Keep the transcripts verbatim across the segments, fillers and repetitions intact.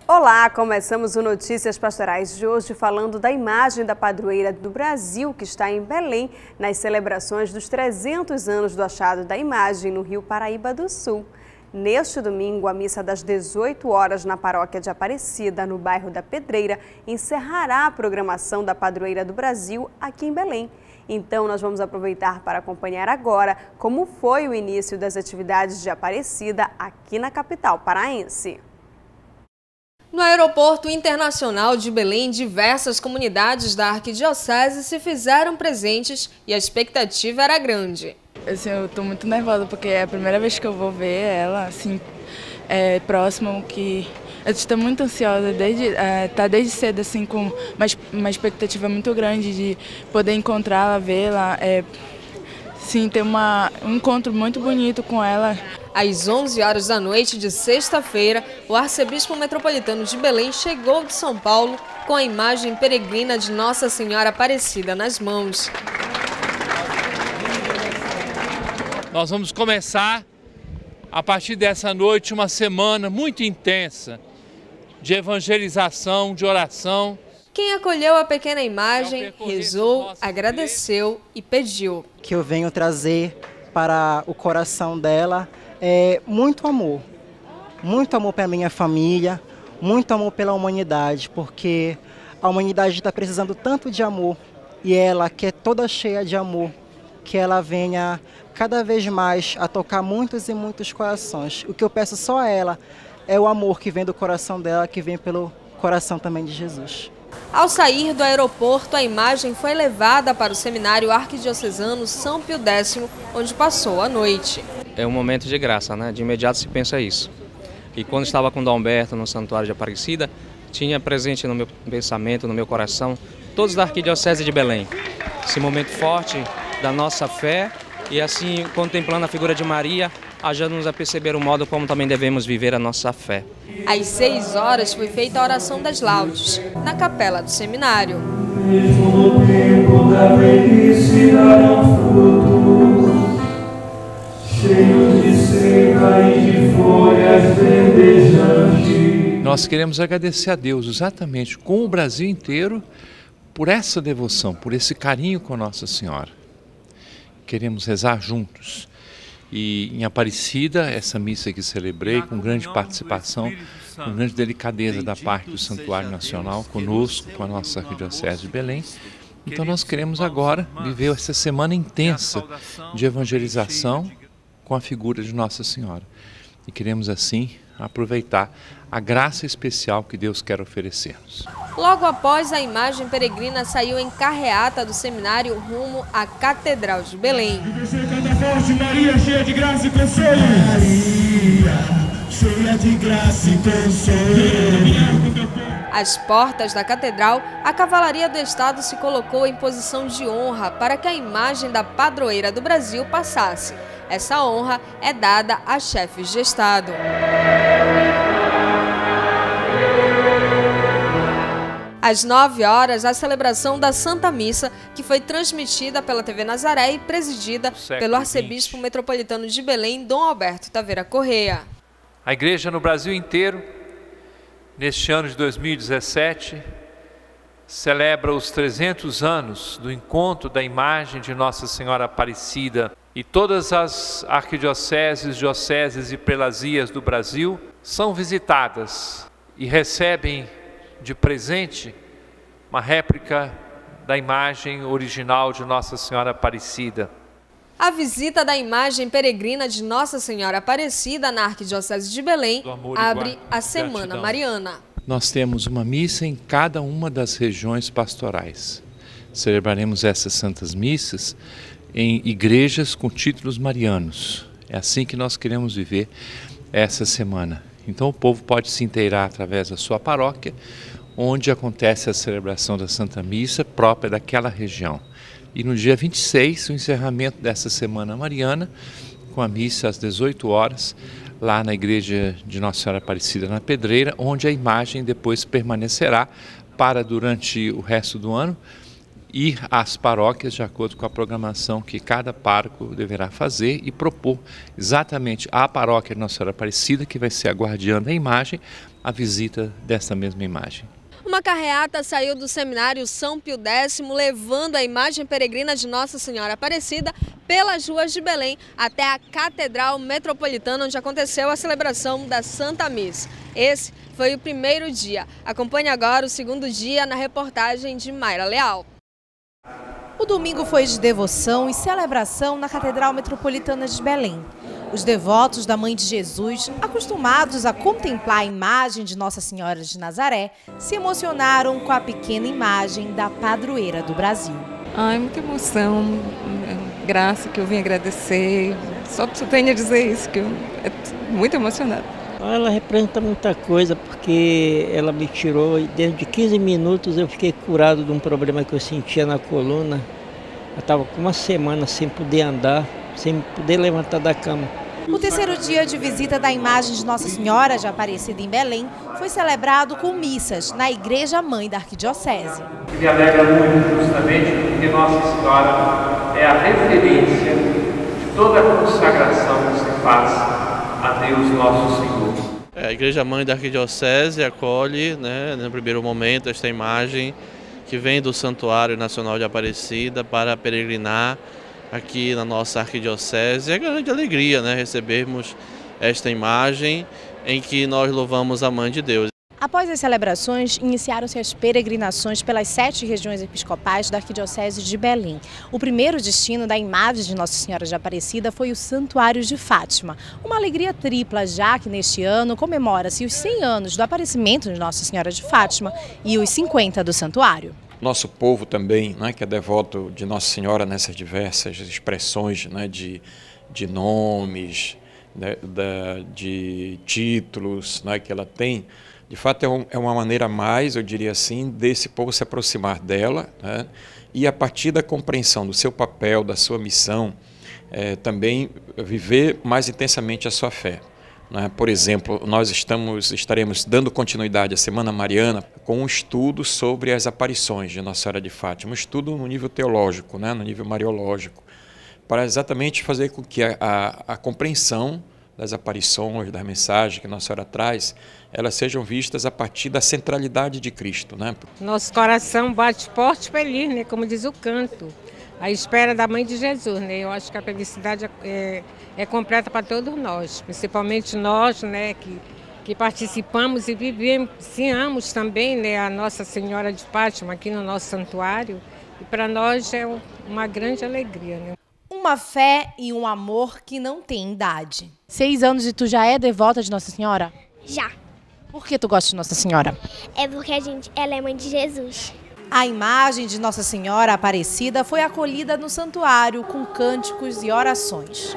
Olá, começamos o Notícias Pastorais de hoje falando da imagem da padroeira do Brasil que está em Belém nas celebrações dos trezentos anos do achado da imagem no Rio Paraíba do Sul. Neste domingo, a missa das dezoito horas na paróquia de Aparecida, no bairro da Pedreira, encerrará a programação da padroeira do Brasil aqui em Belém. Então, nós vamos aproveitar para acompanhar agora como foi o início das atividades de Aparecida aqui na capital paraense. No Aeroporto Internacional de Belém, diversas comunidades da Arquidiocese se fizeram presentes e a expectativa era grande. Assim, eu estou muito nervosa porque é a primeira vez que eu vou ver ela, assim, é, próximo, que eu estou muito ansiosa, desde, é, tá desde cedo, assim, com uma, uma expectativa muito grande de poder encontrá-la, vê-la, é, sim, ter uma, um encontro muito bonito com ela. Às onze horas da noite de sexta-feira, o arcebispo metropolitano de Belém chegou de São Paulo com a imagem peregrina de Nossa Senhora Aparecida nas mãos. Nós vamos começar, a partir dessa noite, uma semana muito intensa de evangelização, de oração. Quem acolheu a pequena imagem, rezou, agradeceu e pediu. Que eu venho trazer para o coração dela é muito amor, muito amor para a minha família, muito amor pela humanidade, porque a humanidade está precisando tanto de amor e ela, que é toda cheia de amor, que ela venha cada vez mais a tocar muitos e muitos corações. O que eu peço só a ela é o amor que vem do coração dela, que vem pelo coração também de Jesus. Ao sair do aeroporto, a imagem foi levada para o Seminário Arquidiocesano São Pio X, onde passou a noite. É um momento de graça, né? De imediato se pensa isso. E quando estava com Dom Humberto no Santuário de Aparecida, tinha presente no meu pensamento, no meu coração, todos da Arquidiocese de Belém. Esse momento forte da nossa fé e assim, contemplando a figura de Maria, ajuda-nos a perceber o modo como também devemos viver a nossa fé. Às seis horas foi feita a oração das laudes, na capela do seminário. Mesmo no tempo da velhice darão frutos, cheios de seca e de folhas verdejantes. Nós queremos agradecer a Deus exatamente com o Brasil inteiro por essa devoção, por esse carinho com Nossa Senhora. Queremos rezar juntos. E em Aparecida, essa missa que celebrei, com grande participação, com grande delicadeza da parte do Santuário Nacional, conosco, com a nossa Arquidiocese de Belém. Então nós queremos agora viver essa semana intensa de evangelização com a figura de Nossa Senhora. E queremos assim aproveitar a graça especial que Deus quer oferecer-nos. Logo após, a imagem peregrina saiu em carreata do seminário rumo à Catedral de Belém. Maria, cheia de graça e consolo. Maria, cheia de graça e consolo. Às portas da catedral, a Cavalaria do Estado se colocou em posição de honra para que a imagem da padroeira do Brasil passasse. Essa honra é dada a chefes de Estado. Às nove horas, a celebração da Santa Missa, que foi transmitida pela T V Nazaré e presidida pelo arcebispo metropolitano de Belém, Dom Alberto Taveira Correia. A igreja no Brasil inteiro, neste ano de dois mil e dezessete, celebra os trezentos anos do encontro da imagem de Nossa Senhora Aparecida, e todas as arquidioceses, dioceses e prelazias do Brasil são visitadas e recebem de presente uma réplica da imagem original de Nossa Senhora Aparecida. A visita da imagem peregrina de Nossa Senhora Aparecida na Arquidiocese de Belém abre a Semana Mariana. Nós temos uma missa em cada uma das regiões pastorais. Celebraremos essas santas missas em igrejas com títulos marianos. É assim que nós queremos viver essa semana. Então o povo pode se inteirar através da sua paróquia, onde acontece a celebração da Santa Missa própria daquela região. E no dia vinte e seis, o encerramento dessa Semana Mariana, com a missa às dezoito horas, lá na Igreja de Nossa Senhora Aparecida na Pedreira, onde a imagem depois permanecerá para durante o resto do ano ir às paróquias de acordo com a programação que cada pároco deverá fazer e propor exatamente à paróquia Nossa Senhora Aparecida, que vai ser a guardiã da imagem, a visita dessa mesma imagem. Uma carreata saiu do Seminário São Pio Décimo, levando a imagem peregrina de Nossa Senhora Aparecida pelas ruas de Belém até a Catedral Metropolitana, onde aconteceu a celebração da Santa Missa. Esse foi o primeiro dia. Acompanhe agora o segundo dia na reportagem de Mayra Leal. O domingo foi de devoção e celebração na Catedral Metropolitana de Belém. Os devotos da Mãe de Jesus, acostumados a contemplar a imagem de Nossa Senhora de Nazaré, se emocionaram com a pequena imagem da padroeira do Brasil. Ai, muita emoção, graça que eu vim agradecer. Só tenho a dizer isso, que eu estou muito emocionada. Ela representa muita coisa, porque ela me tirou e dentro de quinze minutos eu fiquei curado de um problema que eu sentia na coluna. Eu estava com uma semana sem poder andar, sem poder levantar da cama. O terceiro dia de visita da imagem de Nossa Senhora de Aparecida em Belém foi celebrado com missas na Igreja Mãe da Arquidiocese. Me alegra muito justamente porque Nossa Senhora é a referência de toda a consagração que se faz a Deus nosso Senhor. A Igreja Mãe da Arquidiocese acolhe, né, no primeiro momento, esta imagem que vem do Santuário Nacional de Aparecida para peregrinar aqui na nossa arquidiocese. É grande alegria, né, recebermos esta imagem em que nós louvamos a Mãe de Deus. Após as celebrações, iniciaram-se as peregrinações pelas sete regiões episcopais da Arquidiocese de Belém. O primeiro destino da imagem de Nossa Senhora de Aparecida foi o Santuário de Fátima. Uma alegria tripla, já que neste ano comemora-se os cem anos do aparecimento de Nossa Senhora de Fátima e os cinquenta do santuário. Nosso povo também, né, que é devoto de Nossa Senhora nessas diversas expressões, né, de, de nomes, né, da, de títulos, né, que ela tem, de fato é, um, é uma maneira mais, eu diria assim, desse povo se aproximar dela, né, e a partir da compreensão do seu papel, da sua missão, é, também viver mais intensamente a sua fé. Por exemplo, nós estamos, estaremos dando continuidade à Semana Mariana com um estudo sobre as aparições de Nossa Senhora de Fátima, um estudo no nível teológico, né, no nível mariológico, para exatamente fazer com que a, a, a compreensão das aparições, das mensagens que Nossa Senhora traz, elas sejam vistas a partir da centralidade de Cristo. Né? Nosso coração bate forte e feliz, né, como diz o canto. A espera da Mãe de Jesus, né? Eu acho que a felicidade é, é completa para todos nós, principalmente nós, né, que, que participamos e vivenciamos também, né, a Nossa Senhora de Fátima aqui no nosso santuário. E para nós é uma grande alegria, né? Uma fé e um amor que não tem idade. Seis anos e tu já é devota de Nossa Senhora? Já. Por que tu gosta de Nossa Senhora? É porque a gente, ela é mãe de Jesus. A imagem de Nossa Senhora Aparecida foi acolhida no santuário com cânticos e orações.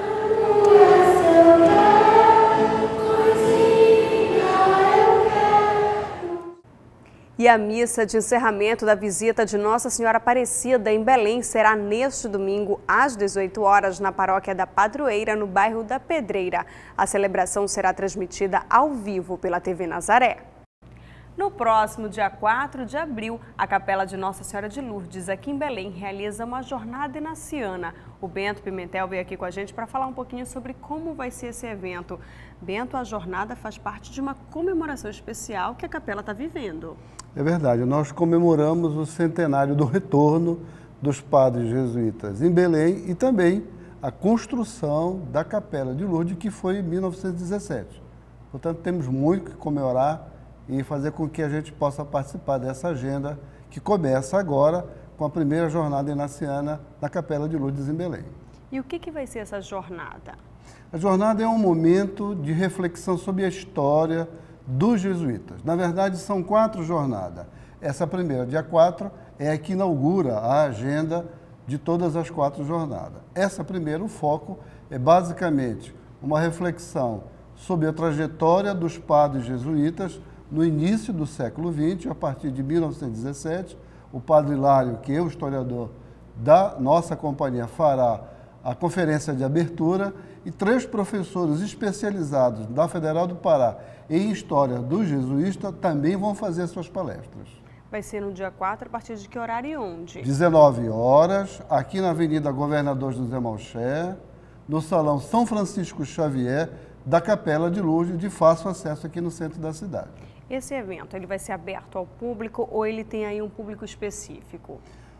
E a missa de encerramento da visita de Nossa Senhora Aparecida em Belém será neste domingo às dezoito horas na paróquia da Padroeira, no bairro da Pedreira. A celebração será transmitida ao vivo pela T V Nazaré. No próximo dia quatro de abril, a Capela de Nossa Senhora de Lourdes, aqui em Belém, realiza uma jornada inaciana. O Bento Pimentel veio aqui com a gente para falar um pouquinho sobre como vai ser esse evento. Bento, a jornada faz parte de uma comemoração especial que a Capela está vivendo. É verdade, nós comemoramos o centenário do retorno dos padres jesuítas em Belém e também a construção da Capela de Lourdes, que foi em mil novecentos e dezessete. Portanto, temos muito que comemorar e fazer com que a gente possa participar dessa agenda que começa agora com a primeira jornada inaciana na Capela de Lourdes em Belém. E o que, que vai ser essa jornada? A jornada é um momento de reflexão sobre a história dos jesuítas. Na verdade, são quatro jornadas. Essa primeira, dia quatro, é a que inaugura a agenda de todas as quatro jornadas. Essa primeira, o foco é basicamente uma reflexão sobre a trajetória dos padres jesuítas no início do século vinte, a partir de mil novecentos e dezessete, o padre Hilário, que é o historiador da nossa companhia, fará a conferência de abertura e três professores especializados da Federal do Pará em História dos Jesuítas também vão fazer suas palestras. Vai ser no dia quatro, a partir de que horário e onde? dezenove horas, aqui na Avenida Governador José Malcher, no Salão São Francisco Xavier, da Capela de Lourdes, de fácil acesso aqui no centro da cidade. Esse evento, ele vai ser aberto ao público ou ele tem aí um público específico?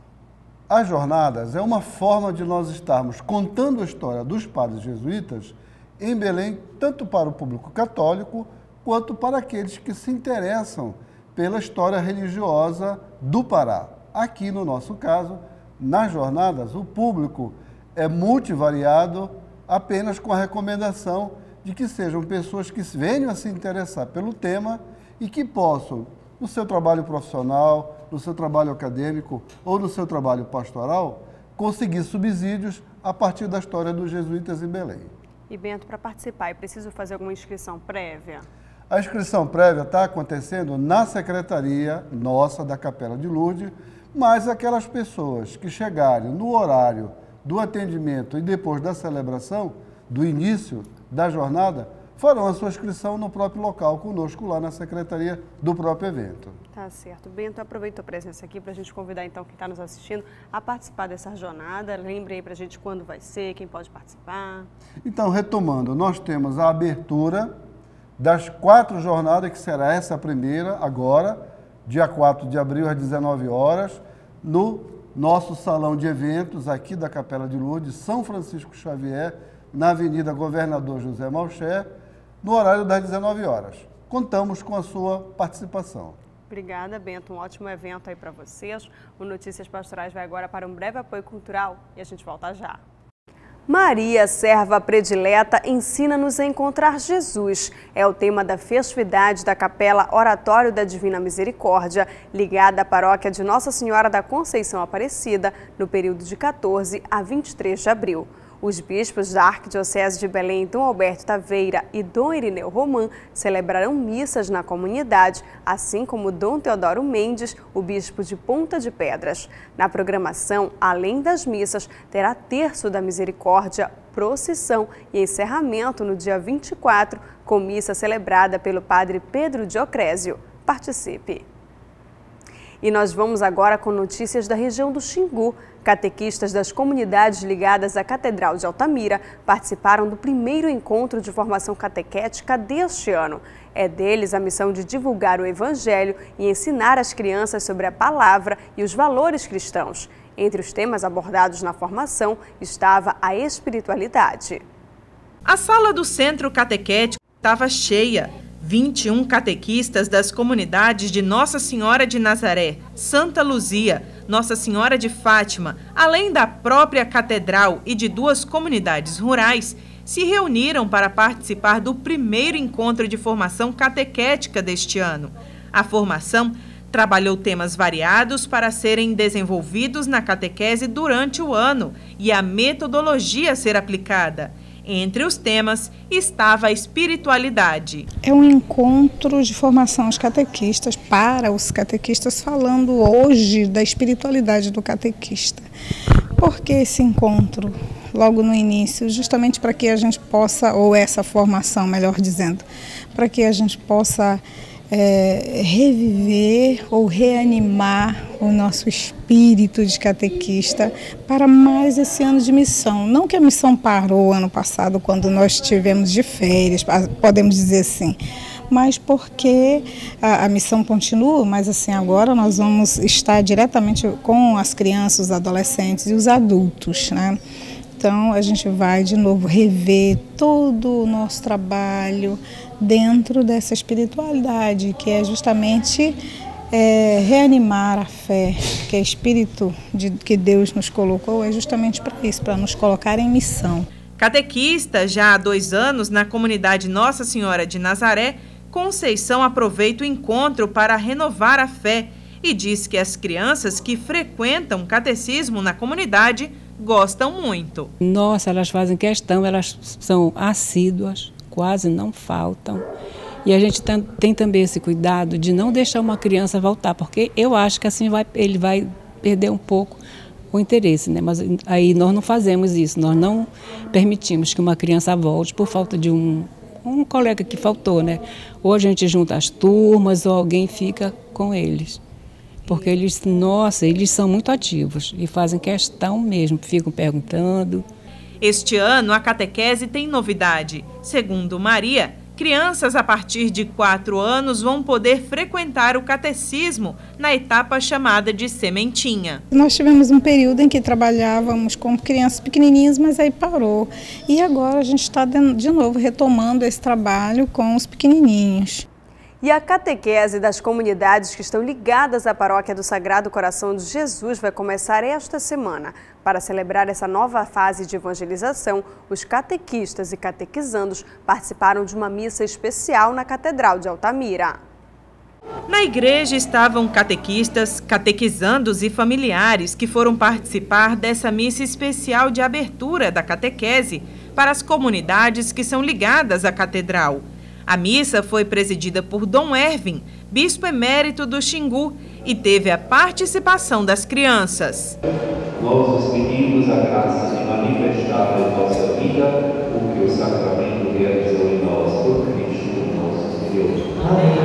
As jornadas é uma forma de nós estarmos contando a história dos padres jesuítas em Belém, tanto para o público católico, quanto para aqueles que se interessam pela história religiosa do Pará. Aqui, no nosso caso, nas jornadas, o público é multivariado, apenas com a recomendação de que sejam pessoas que venham a se interessar pelo tema e que possam, no seu trabalho profissional, no seu trabalho acadêmico ou no seu trabalho pastoral, conseguir subsídios a partir da história dos jesuítas em Belém. E Bento, para participar, é preciso fazer alguma inscrição prévia? A inscrição prévia está acontecendo na secretaria nossa da Capela de Lourdes, mas aquelas pessoas que chegarem no horário do atendimento e depois da celebração, do início da jornada, farão a sua inscrição no próprio local, conosco lá na secretaria do próprio evento. Tá certo. Bento, aproveita a presença aqui para a gente convidar então quem está nos assistindo a participar dessa jornada. Lembre aí para a gente quando vai ser, quem pode participar. Então, retomando, nós temos a abertura das quatro jornadas, que será essa primeira agora, dia quatro de abril às dezenove horas, no nosso salão de eventos aqui da Capela de Lourdes, São Francisco Xavier, na Avenida Governador José Malcher, no horário das dezenove horas. Contamos com a sua participação. Obrigada, Bento. Um ótimo evento aí para vocês. O Notícias Pastorais vai agora para um breve apoio cultural e a gente volta já. Maria, serva predileta, ensina-nos a encontrar Jesus. É o tema da festividade da Capela Oratório da Divina Misericórdia, ligada à paróquia de Nossa Senhora da Conceição Aparecida, no período de quatorze a vinte e três de abril. Os bispos da Arquidiocese de Belém, Dom Alberto Taveira e Dom Irineu Romã, celebrarão missas na comunidade, assim como Dom Teodoro Mendes, o bispo de Ponta de Pedras. Na programação, além das missas, terá Terço da Misericórdia, procissão e encerramento no dia vinte e quatro, com missa celebrada pelo padre Pedro Diocrésio. Participe! E nós vamos agora com notícias da região do Xingu. Catequistas das comunidades ligadas à Catedral de Altamira participaram do primeiro encontro de formação catequética deste ano. É deles a missão de divulgar o Evangelho e ensinar as crianças sobre a palavra e os valores cristãos. Entre os temas abordados na formação estava a espiritualidade. A sala do centro catequético estava cheia. vinte e um catequistas das comunidades de Nossa Senhora de Nazaré, Santa Luzia, Nossa Senhora de Fátima, além da própria catedral e de duas comunidades rurais, se reuniram para participar do primeiro encontro de formação catequética deste ano. A formação trabalhou temas variados para serem desenvolvidos na catequese durante o ano e a metodologia a ser aplicada. Entre os temas estava a espiritualidade. É um encontro de formação aos catequistas, para os catequistas, falando hoje da espiritualidade do catequista. Por que esse encontro logo no início? Justamente para que a gente possa, ou essa formação, melhor dizendo, para que a gente possa É, reviver ou reanimar o nosso espírito de catequista para mais esse ano de missão. Não que a missão parou ano passado, quando nós estivemos de férias, podemos dizer assim, mas porque a, a missão continua, mas assim, agora nós vamos estar diretamente com as crianças, os adolescentes e os adultos, né? Então a gente vai de novo rever todo o nosso trabalho dentro dessa espiritualidade, que é justamente é, reanimar a fé, que é espírito de, que Deus nos colocou, é justamente para isso, para nos colocar em missão. Catequista já há dois anos na comunidade Nossa Senhora de Nazaré, Conceição aproveita o encontro para renovar a fé e diz que as crianças que frequentam catecismo na comunidade gostam muito. Nossa, elas fazem questão, elas são assíduas, quase não faltam. E a gente tem, tem também esse cuidado de não deixar uma criança voltar, porque eu acho que assim vai, ele vai perder um pouco o interesse, né? Mas aí nós não fazemos isso, nós não permitimos que uma criança volte por falta de um, um colega que faltou, né? Ou a gente junta as turmas ou alguém fica com eles. porque eles, nossa, eles são muito ativos e fazem questão mesmo, ficam perguntando. Este ano, a catequese tem novidade. Segundo Maria, crianças a partir de quatro anos vão poder frequentar o catecismo na etapa chamada de sementinha. Nós tivemos um período em que trabalhávamos com crianças pequenininhas, mas aí parou. E agora a gente está de novo retomando esse trabalho com os pequenininhos. E a catequese das comunidades que estão ligadas à paróquia do Sagrado Coração de Jesus vai começar esta semana. Para celebrar essa nova fase de evangelização, os catequistas e catequizandos participaram de uma missa especial na Catedral de Altamira. Na igreja estavam catequistas, catequizandos e familiares que foram participar dessa missa especial de abertura da catequese para as comunidades que são ligadas à catedral. A missa foi presidida por Dom Ervin, bispo emérito do Xingu, e teve a participação das crianças. Nós os pedimos a graça de manifestar em nossa vida o que o sacramento realizou em nós, por Cristo nosso Senhor.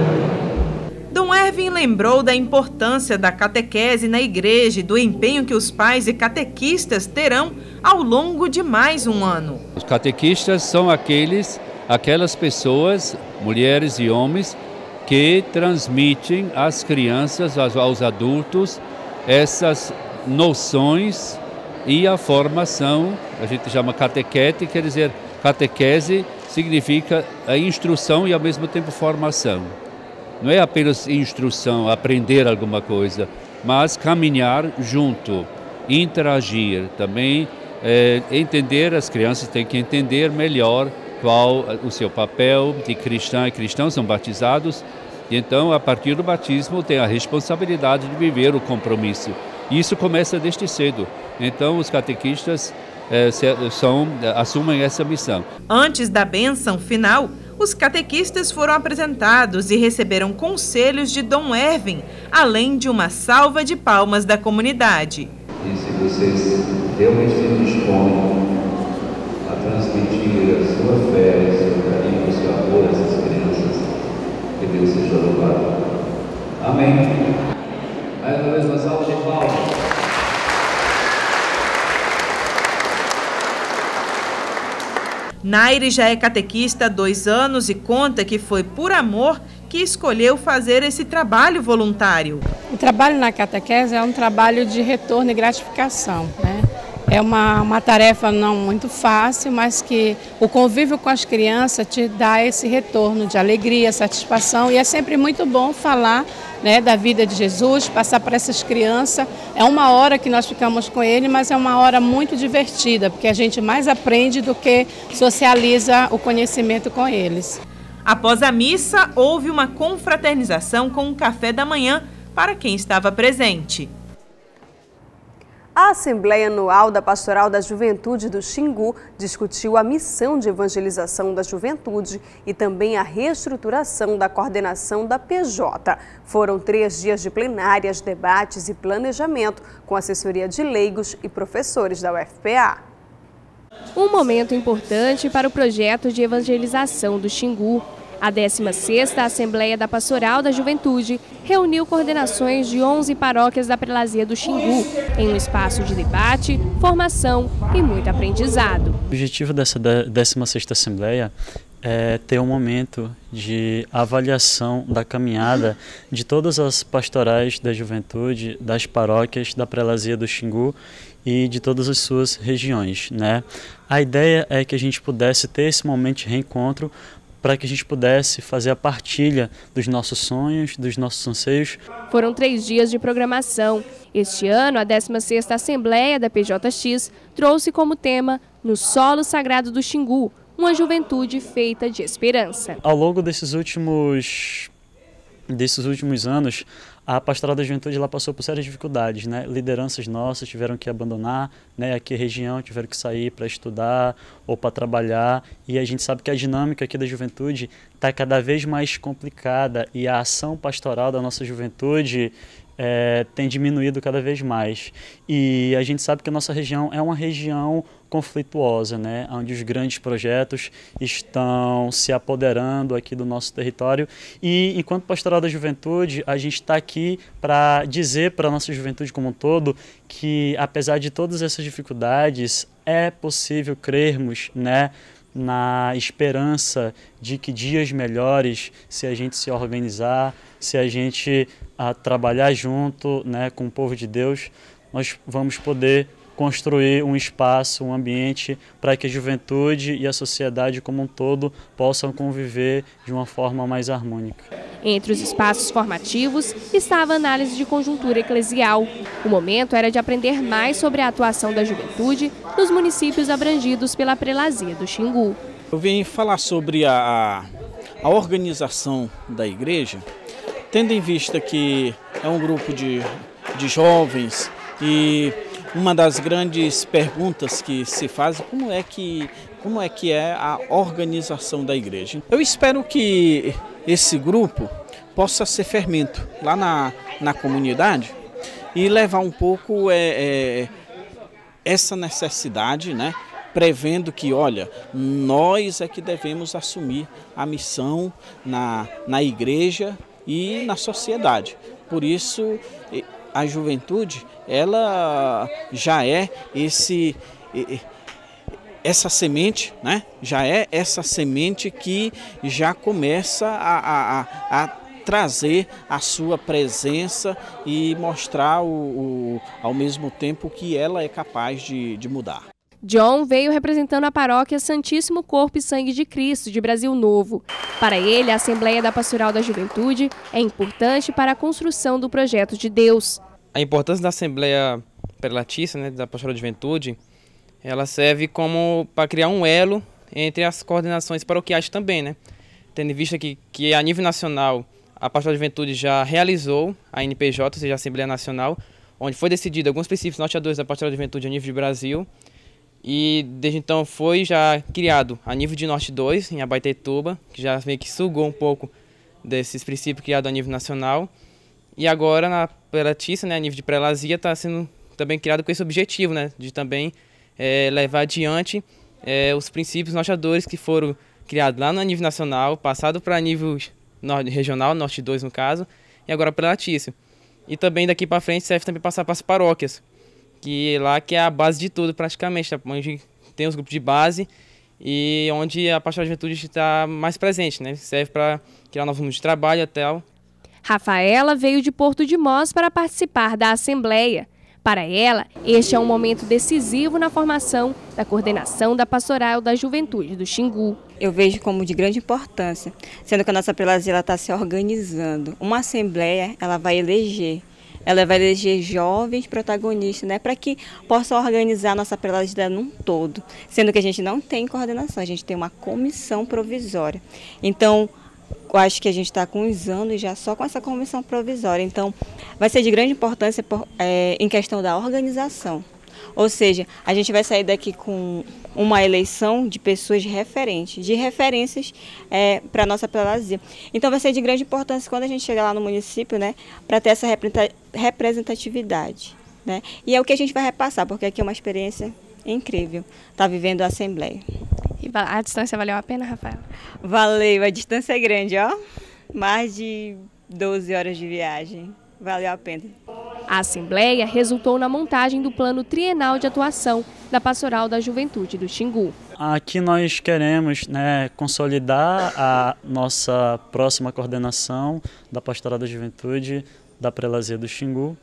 Amém. Dom Ervin lembrou da importância da catequese na igreja e do empenho que os pais e catequistas terão ao longo de mais um ano. Os catequistas são aqueles, aquelas pessoas, mulheres e homens, que transmitem às crianças, aos, aos adultos, essas noções e a formação. A gente chama catequete, quer dizer, catequese significa a instrução e ao mesmo tempo formação. Não é apenas instrução, aprender alguma coisa, mas caminhar junto, interagir também, é, entender, as crianças têm que entender melhor qual o seu papel de cristã e cristãos são batizados, e então a partir do batismo tem a responsabilidade de viver o compromisso. Isso começa desde cedo, então os catequistas é, são, assumem essa missão. Antes da bênção final, os catequistas foram apresentados e receberam conselhos de Dom Ervin, além de uma salva de palmas da comunidade. E se vocês realmente se dispõem a transmitir a sua fé, o seu carinho, o seu amor a essas crianças, que Deus seja louvado. Amém. Mais uma vez uma salva de palmas. Naire já é catequista há dois anos e conta que foi por amor que escolheu fazer esse trabalho voluntário. O trabalho na catequese é um trabalho de retorno e gratificação, né? É uma, uma tarefa não muito fácil, mas que o convívio com as crianças te dá esse retorno de alegria, satisfação, e é sempre muito bom falar, né, da vida de Jesus, passar para essas crianças. É uma hora que nós ficamos com ele, mas é uma hora muito divertida, porque a gente mais aprende do que socializa o conhecimento com eles. Após a missa, houve uma confraternização com um café da manhã para quem estava presente. A Assembleia Anual da Pastoral da Juventude do Xingu discutiu a missão de evangelização da juventude e também a reestruturação da coordenação da P J. Foram três dias de plenárias, debates e planejamento com assessoria de leigos e professores da U F P A. Um momento importante para o projeto de evangelização do Xingu. A décima sexta Assembleia da Pastoral da Juventude reuniu coordenações de onze paróquias da prelazia do Xingu, em um espaço de debate, formação e muito aprendizado. O objetivo dessa décima sexta Assembleia é ter um momento de avaliação da caminhada de todas as pastorais da juventude, das paróquias da prelazia do Xingu e de todas as suas regiões, né? A ideia é que a gente pudesse ter esse momento de reencontro para que a gente pudesse fazer a partilha dos nossos sonhos, dos nossos anseios. Foram três dias de programação. Este ano, a décima sexta Assembleia da P J X trouxe como tema No Solo Sagrado do Xingu, uma juventude feita de esperança. Ao longo desses últimos, desses últimos anos, a Pastoral da Juventude ela passou por sérias dificuldades, né? Lideranças nossas tiveram que abandonar, né? Aqui a região tiveram que sair para estudar ou para trabalhar, e a gente sabe que a dinâmica aqui da juventude está cada vez mais complicada, e a ação pastoral da nossa juventude é, tem diminuído cada vez mais. E a gente sabe que a nossa região é uma região conflituosa, né? Onde os grandes projetos estão se apoderando aqui do nosso território. E, enquanto Pastoral da Juventude, a gente está aqui para dizer para a nossa juventude como um todo que, apesar de todas essas dificuldades, é possível crermos, né, na esperança de que dias melhores, se a gente se organizar, se a gente a, trabalhar junto, né, com o povo de Deus, nós vamos poder construir um espaço, um ambiente para que a juventude e a sociedade como um todo possam conviver de uma forma mais harmônica. Entre os espaços formativos estava a análise de conjuntura eclesial. O momento era de aprender mais sobre a atuação da juventude nos municípios abrangidos pela prelazia do Xingu. Eu vim falar sobre a, a organização da igreja, tendo em vista que é um grupo de, de jovens e uma das grandes perguntas que se faz é como é que, como é que é a organização da igreja. Eu espero que esse grupo possa ser fermento lá na, na comunidade e levar um pouco é, é, essa necessidade, né, prevendo que, olha, nós é que devemos assumir a missão na, na igreja e na sociedade. Por isso, a juventude, ela já é esse, essa semente, né? Já é essa semente que já começa a, a, a trazer a sua presença e mostrar o, o, ao mesmo tempo que ela é capaz de, de mudar. John veio representando a paróquia Santíssimo Corpo e Sangue de Cristo de Brasil Novo. Para ele, a Assembleia da Pastoral da Juventude é importante para a construção do projeto de Deus. A importância da Assembleia Prelatícia, né, da Pastoral da Juventude, ela serve como para criar um elo entre as coordenações paroquiais também, né? Tendo em vista que, que a nível nacional a Pastoral da Juventude já realizou a N P J, ou seja, a Assembleia Nacional, onde foi decidido alguns princípios norteadores da Pastoral da Juventude a nível de Brasil. E desde então foi já criado a nível de Norte dois, em Abaetetuba, que já meio que sugou um pouco desses princípios criados a nível nacional. E agora na Prelatícia, né, a nível de prelazia, está sendo também criado com esse objetivo, né, de também é, levar adiante é, os princípios norteadores que foram criados lá no nível nacional, passado para nível regional, Norte dois no caso, e agora Prelatícia. E também daqui para frente serve também passar para as paróquias, que lá que é a base de tudo praticamente, onde tem os grupos de base e onde a Pastoral da Juventude está mais presente, né? Serve para criar novos mundos de trabalho e tal. Rafaela veio de Porto de Mós para participar da Assembleia. Para ela, este é um momento decisivo na formação da coordenação da Pastoral da Juventude do Xingu. Eu vejo como de grande importância, sendo que a nossa prelazia está se organizando. Uma Assembleia, ela vai eleger Ela vai eleger jovens protagonistas, né, para que possa organizar a nossa prelazia num todo, sendo que a gente não tem coordenação, a gente tem uma comissão provisória. Então, eu acho que a gente está com uns anos já só com essa comissão provisória. Então, vai ser de grande importância por, é, em questão da organização. Ou seja, a gente vai sair daqui com uma eleição de pessoas referentes, de referências é, para a nossa prelazia. Então vai ser de grande importância quando a gente chegar lá no município, né, para ter essa representatividade, né? E é o que a gente vai repassar, porque aqui é uma experiência incrível, estar tá vivendo a Assembleia. E a distância valeu a pena, Rafael? Valeu, a distância é grande, ó. Mais de doze horas de viagem. Valeu a pena. A Assembleia resultou na montagem do Plano Trienal de Atuação da Pastoral da Juventude do Xingu. Aqui nós queremos, né, consolidar a nossa próxima coordenação da Pastoral da Juventude da Prelazia do Xingu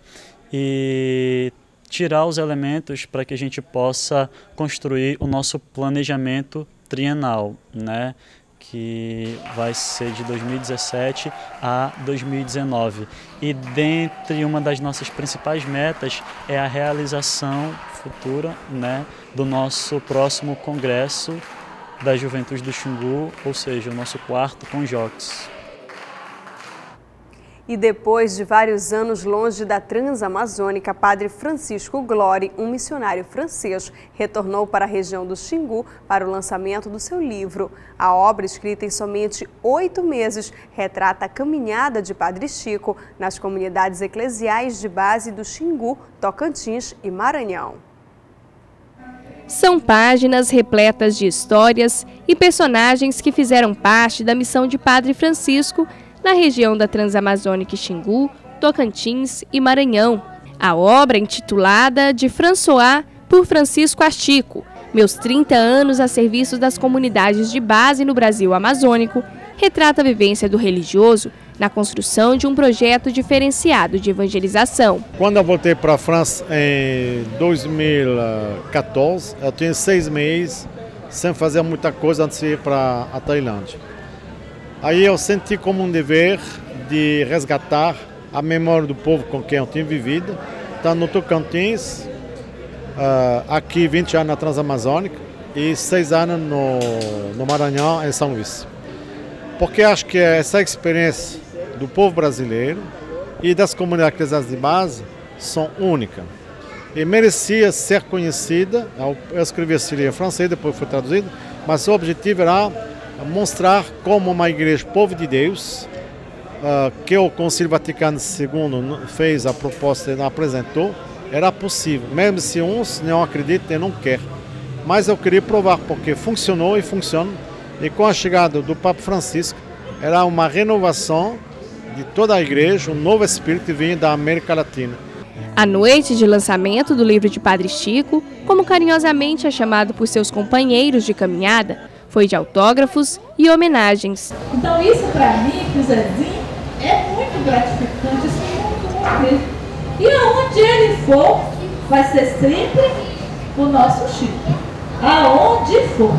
e tirar os elementos para que a gente possa construir o nosso planejamento trienal, né, que vai ser de dois mil e dezessete a dois mil e dezenove. E dentre uma das nossas principais metas é a realização futura, né, do nosso próximo Congresso da Juventude do Xingu, ou seja, o nosso quarto Conjox. E depois de vários anos longe da Transamazônica, Padre Francisco Glori, um missionário francês, retornou para a região do Xingu para o lançamento do seu livro. A obra, escrita em somente oito meses, retrata a caminhada de Padre Chico nas comunidades eclesiais de base do Xingu, Tocantins e Maranhão. São páginas repletas de histórias e personagens que fizeram parte da missão de Padre Francisco na região da Transamazônica e Xingu, Tocantins e Maranhão. A obra, intitulada De François por Francisco a Chico, meus trinta anos a serviço das comunidades de base no Brasil amazônico, retrata a vivência do religioso na construção de um projeto diferenciado de evangelização. Quando eu voltei para a França em dois mil e quatorze, eu tinha seis meses sem fazer muita coisa antes de ir para a Tailândia. Aí eu senti como um dever de resgatar a memória do povo com quem eu tinha vivido. Então, no Tocantins, aqui vinte anos na Transamazônica e seis anos no, no Maranhão, em São Luís. Porque acho que essa experiência do povo brasileiro e das comunidades eclesiásticas de base são únicas. E merecia ser conhecida. Eu escrevi esse livro em francês, depois foi traduzido, mas o objetivo era mostrar como uma igreja povo de Deus, uh, que o Concílio Vaticano segundo fez a proposta e apresentou, era possível, mesmo se uns não acreditam e não querem. Mas eu queria provar, porque funcionou e funciona. E com a chegada do Papa Francisco, era uma renovação de toda a igreja, um novo espírito que vinha da América Latina. A noite de lançamento do livro de Padre Chico, como carinhosamente é chamado por seus companheiros de caminhada, foi de autógrafos e homenagens. Então isso para mim, para o Zezinho, é muito gratificante, isso é muito bom mesmo. E aonde ele for, vai ser sempre o nosso Chico, aonde for.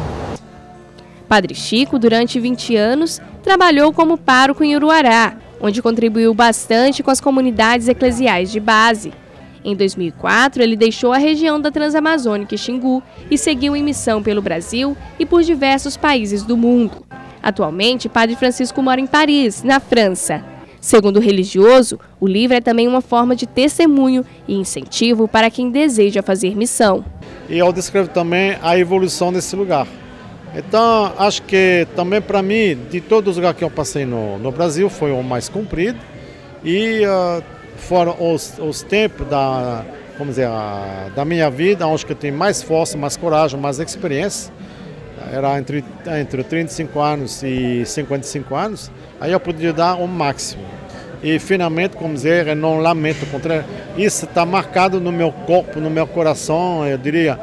Padre Chico, durante vinte anos, trabalhou como pároco em Uruará, onde contribuiu bastante com as comunidades eclesiais de base. Em dois mil e quatro, ele deixou a região da Transamazônica e Xingu e seguiu em missão pelo Brasil e por diversos países do mundo. Atualmente, Padre Francisco mora em Paris, na França. Segundo o religioso, o livro é também uma forma de testemunho e incentivo para quem deseja fazer missão. E eu descrevo também a evolução desse lugar. Então, acho que também para mim, de todos os lugares que eu passei no, no Brasil, foi o mais comprido. E uh, foram os, os tempos da, vamos dizer, a, da minha vida, onde eu tenho mais força, mais coragem, mais experiência. Era entre, entre trinta e cinco anos e cinquenta e cinco anos, aí eu podia dar o máximo. E finalmente, como dizer, eu não lamento, contra isso está marcado no meu corpo, no meu coração, eu diria,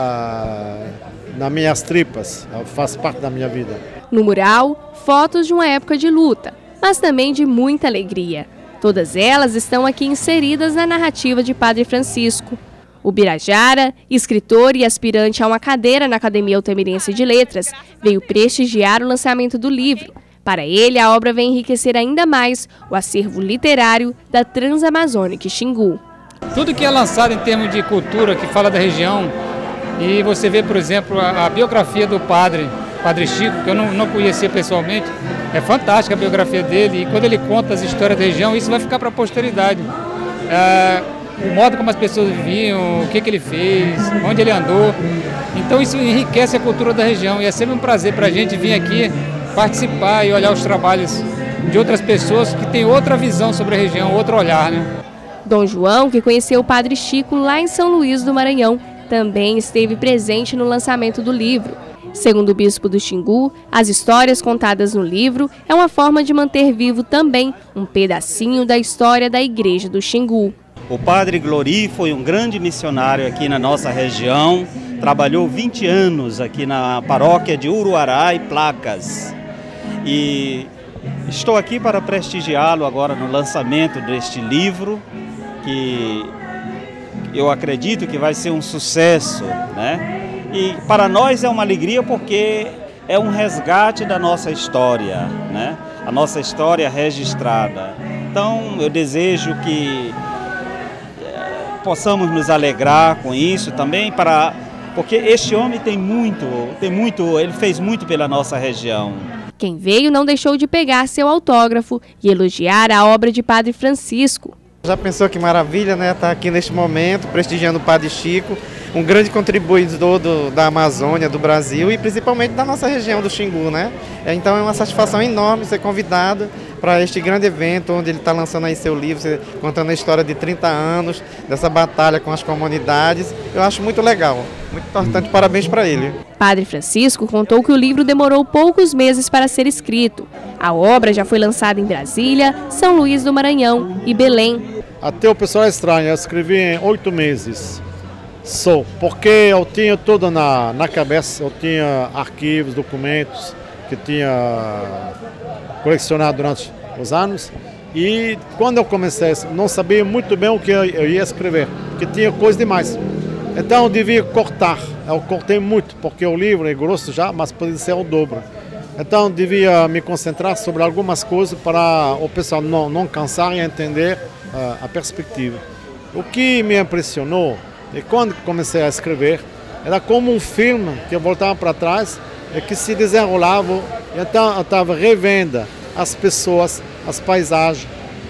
uh, nas minhas tripas, faz parte da minha vida. No mural, fotos de uma época de luta, mas também de muita alegria. Todas elas estão aqui inseridas na narrativa de Padre Francisco. O Birajara, escritor e aspirante a uma cadeira na Academia Altemirense de Letras, veio prestigiar o lançamento do livro. Para ele, a obra vem enriquecer ainda mais o acervo literário da Transamazônica e Xingu. Tudo que é lançado em termos de cultura, que fala da região, e você vê, por exemplo, a, a biografia do padre, Padre Chico, que eu não, não conhecia pessoalmente, é fantástica a biografia dele, e quando ele conta as histórias da região, isso vai ficar para a posteridade. É, o modo como as pessoas viviam, o que, que ele fez, onde ele andou. Então isso enriquece a cultura da região e é sempre um prazer para a gente vir aqui participar e olhar os trabalhos de outras pessoas que têm outra visão sobre a região, outro olhar, né? Dom João, que conheceu o Padre Chico lá em São Luís do Maranhão, também esteve presente no lançamento do livro. Segundo o bispo do Xingu, as histórias contadas no livro é uma forma de manter vivo também um pedacinho da história da Igreja do Xingu. O Padre Glori foi um grande missionário aqui na nossa região, trabalhou vinte anos aqui na paróquia de Uruará e Placas. E estou aqui para prestigiá-lo agora no lançamento deste livro, que eu acredito que vai ser um sucesso, né? E para nós é uma alegria porque é um resgate da nossa história, né? A nossa história registrada. Então eu desejo que possamos nos alegrar com isso também, para, porque este homem tem muito, tem muito, ele fez muito pela nossa região. Quem veio não deixou de pegar seu autógrafo e elogiar a obra de Padre Francisco. Já pensou que maravilha, né? Estar aqui neste momento, prestigiando o Padre Chico, um grande contribuidor do, da Amazônia, do Brasil e principalmente da nossa região do Xingu, né? Então é uma satisfação enorme ser convidado para este grande evento, onde ele está lançando aí seu livro, contando a história de trinta anos, dessa batalha com as comunidades. Eu acho muito legal, muito importante, parabéns para ele. Padre Francisco contou que o livro demorou poucos meses para ser escrito. A obra já foi lançada em Brasília, São Luís do Maranhão e Belém. Até o pessoal é estranho, eu escrevi em oito meses só, porque eu tinha tudo na, na cabeça, eu tinha arquivos, documentos que tinha colecionado durante os anos, e quando eu comecei, não sabia muito bem o que eu ia escrever, porque tinha coisa demais. Então eu devia cortar, eu cortei muito, porque o livro é grosso já, mas podia ser o dobro. Então eu devia me concentrar sobre algumas coisas para o pessoal não, não cansar e entender uh, a perspectiva. O que me impressionou, e quando comecei a escrever, era como um filme que eu voltava para trás e que se desenrolava. Então eu estava revendo as pessoas, as paisagens,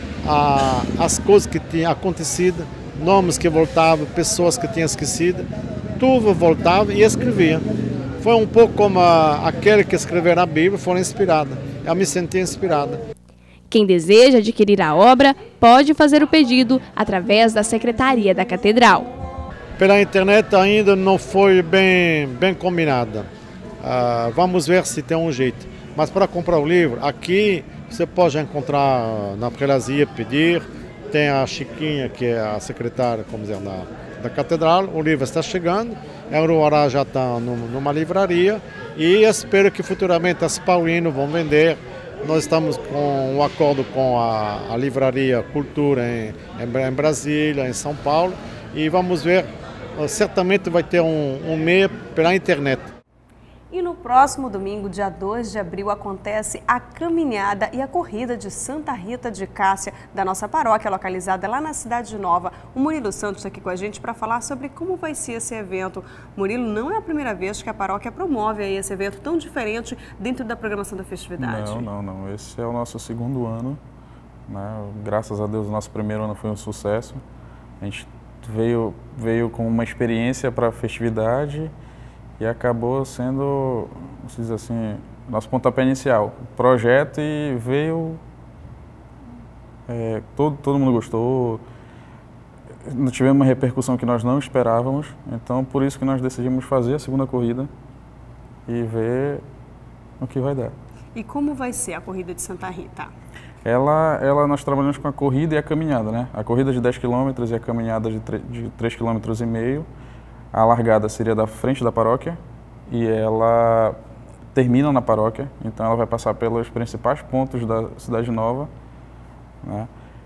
a, as coisas que tinham acontecido, nomes que voltavam, pessoas que tinham esquecido, tudo voltava e escrevia. Foi um pouco como a, aquele que escreveram a Bíblia, foram inspirados. Eu me senti inspirada. Quem deseja adquirir a obra pode fazer o pedido através da Secretaria da Catedral. Pela internet ainda não foi bem, bem combinada. Uh, vamos ver se tem um jeito. Mas para comprar o livro, aqui você pode encontrar na prelazia, pedir. Tem a Chiquinha, que é a secretária, como dizer, da, da Catedral. O livro está chegando. Em Uruará já está numa livraria. E espero que futuramente as paulinas vão vender. Nós estamos com um acordo com a, a Livraria Cultura em, em, em Brasília, em São Paulo. E vamos ver. Certamente vai ter um, um meio pela internet. E no próximo domingo, dia dois de abril, acontece a caminhada e a corrida de Santa Rita de Cássia, da nossa paróquia, localizada lá na Cidade Nova. O Murilo Santos está aqui com a gente para falar sobre como vai ser esse evento. Murilo, não é a primeira vez que a paróquia promove aí esse evento tão diferente dentro da programação da festividade. Não, não, não. Esse é o nosso segundo ano, né? Graças a Deus, o nosso primeiro ano foi um sucesso. A gente veio, veio com uma experiência para a festividade e acabou sendo, vamos dizer assim, nosso pontapé inicial. Projeto e veio, é, todo, todo mundo gostou, tivemos uma repercussão que nós não esperávamos, então por isso que nós decidimos fazer a segunda corrida e ver o que vai dar. E como vai ser a corrida de Santa Rita? Ela, ela, nós trabalhamos com a corrida e a caminhada, né? A corrida de dez quilômetros e a caminhada de, de três vírgula cinco quilômetros. A largada seria da frente da paróquia e ela termina na paróquia, então ela vai passar pelos principais pontos da Cidade Nova, né?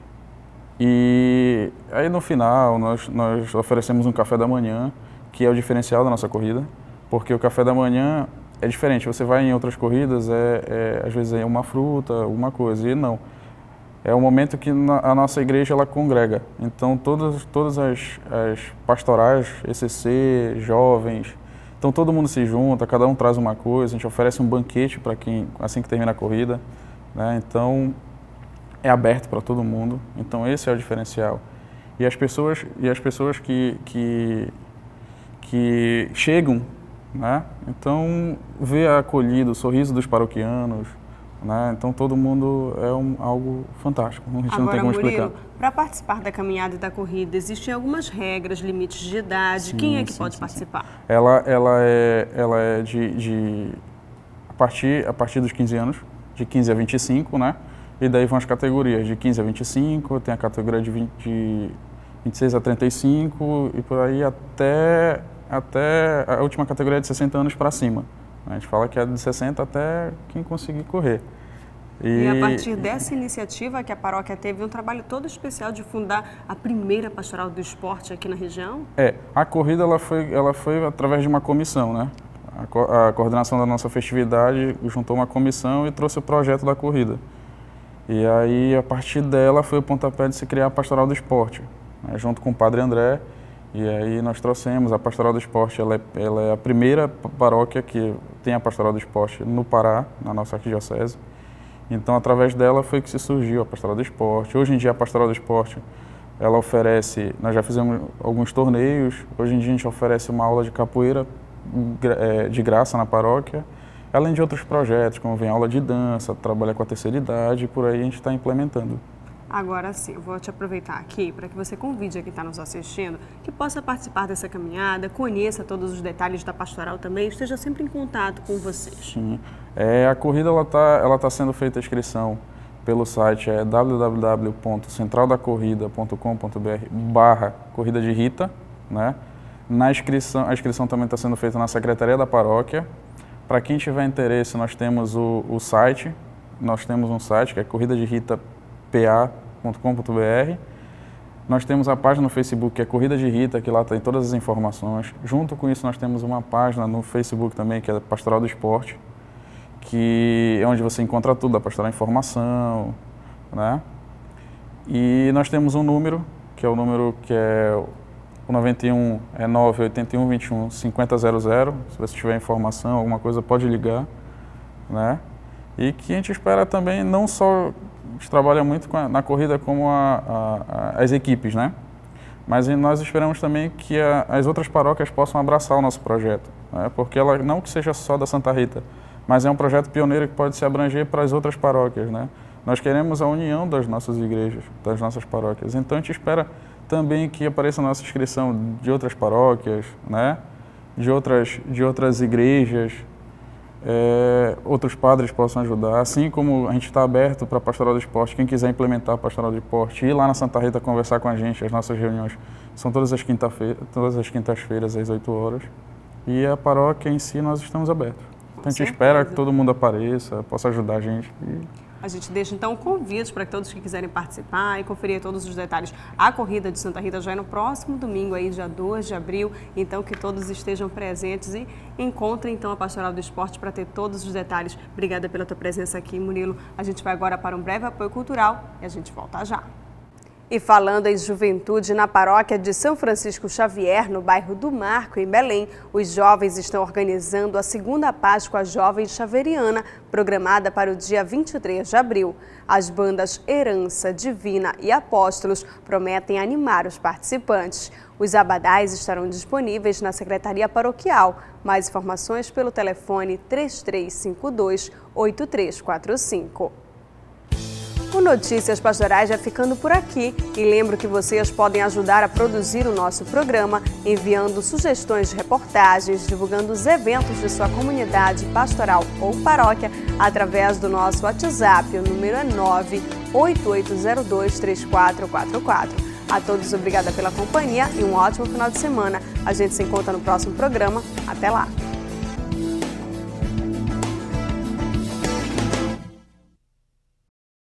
E aí no final nós, nós oferecemos um café da manhã, que é o diferencial da nossa corrida, porque o café da manhã é diferente. Você vai em outras corridas, é, é, às vezes é uma fruta, alguma coisa, e não. É o momento que na, a nossa igreja ela congrega. Então todas, todas as, as pastorais, E C C, jovens, então todo mundo se junta, cada um traz uma coisa, a gente oferece um banquete para quem, assim que termina a corrida, né? Então é aberto para todo mundo, então esse é o diferencial. E as pessoas, e as pessoas que, que, que chegam, né? Então, ver a acolhida, o sorriso dos paroquianos, né? Então todo mundo é um, algo fantástico, a gente Agora, não tem como Murilo, explicar. Para participar da caminhada e da corrida, existem algumas regras, limites de idade, Sim, quem é que sim, pode sim, participar? Sim. Ela, ela é, ela é de, de a, partir, a partir dos quinze anos, de quinze a vinte e cinco, né? E daí vão as categorias de quinze a vinte e cinco, tem a categoria de, vinte, de vinte e seis a trinta e cinco e por aí até... até a última categoria é de sessenta anos para cima. A gente fala que é de sessenta até quem conseguir correr. E... e a partir dessa iniciativa que a paróquia teve um trabalho todo especial de fundar a primeira pastoral do esporte aqui na região? É, a corrida ela foi, ela foi através de uma comissão, né? A, co a coordenação da nossa festividade juntou uma comissão e trouxe o projeto da corrida. E aí, a partir dela, foi o pontapé de se criar a pastoral do esporte, né? Junto com o Padre André. E aí nós trouxemos a Pastoral do Esporte, ela é, ela é a primeira paróquia que tem a Pastoral do Esporte no Pará, na nossa arquidiocese. Então, através dela foi que se surgiu a Pastoral do Esporte. Hoje em dia, a Pastoral do Esporte, ela oferece, nós já fizemos alguns torneios, hoje em dia a gente oferece uma aula de capoeira de graça na paróquia, além de outros projetos, como vem aula de dança, trabalha com a terceira idade, e por aí a gente está implementando. Agora sim, eu vou te aproveitar aqui para que você convide a quem está nos assistindo, que possa participar dessa caminhada, conheça todos os detalhes da pastoral também, esteja sempre em contato com vocês. Sim. É, a corrida ela está ela tá sendo feita a inscrição pelo site é w w w ponto central da corrida ponto com ponto b r barra corrida de Rita, né? Na inscrição, a inscrição também está sendo feita na Secretaria da Paróquia. Para quem tiver interesse, nós temos o, o site, nós temos um site que é corrida de rita p a ponto com ponto b r. Nós temos a página no Facebook que é Corrida de Rita, que lá tem todas as informações. Junto com isso, nós temos uma página no Facebook também, que é a Pastoral do Esporte, que é onde você encontra tudo, a pastoral informação, né? E nós temos um número, que é o número que é o noventa e um, é nove oito um, vinte e um, cinquenta zero zero. Se você tiver informação, alguma coisa, pode ligar, né? E que a gente espera também, não só, a gente trabalha muito com a, na corrida como a, a, a, as equipes, né? Mas nós esperamos também que a, as outras paróquias possam abraçar o nosso projeto, né? Porque ela não que seja só da Santa Rita, mas é um projeto pioneiro que pode se abranger para as outras paróquias, né? Nós queremos a união das nossas igrejas, das nossas paróquias. Então a gente espera também que apareça a nossa inscrição de outras paróquias, né? De outras, de outras igrejas, é, outros padres possam ajudar. Assim como a gente está aberto para a Pastoral do Esporte, quem quiser implementar a Pastoral do Esporte, ir lá na Santa Rita conversar com a gente, as nossas reuniões são todas as quinta-feiras, todas as quintas-feiras às oito horas. E a paróquia em si nós estamos abertos. Então a gente espera que todo mundo apareça, possa ajudar a gente. E... A gente deixa então um convite para que todos que quiserem participar e conferir todos os detalhes. A corrida de Santa Rita já é no próximo domingo, aí, dia dois de abril, então que todos estejam presentes e encontrem então a Pastoral do Esporte para ter todos os detalhes. Obrigada pela tua presença aqui, Murilo. A gente vai agora para um breve apoio cultural e a gente volta já. E falando em juventude, na paróquia de São Francisco Xavier, no bairro do Marco, em Belém, os jovens estão organizando a segunda Páscoa Jovem Xaveriana, programada para o dia vinte e três de abril. As bandas Herança, Divina e Apóstolos prometem animar os participantes. Os abadás estarão disponíveis na Secretaria Paroquial. Mais informações pelo telefone três três cinco dois, oito três quatro cinco. O Notícias Pastorais já ficando por aqui e lembro que vocês podem ajudar a produzir o nosso programa enviando sugestões de reportagens, divulgando os eventos de sua comunidade pastoral ou paróquia através do nosso WhatsApp, o número é nove oito oito zero dois, três quatro quatro quatro. A todos obrigada pela companhia e um ótimo final de semana. A gente se encontra no próximo programa. Até lá!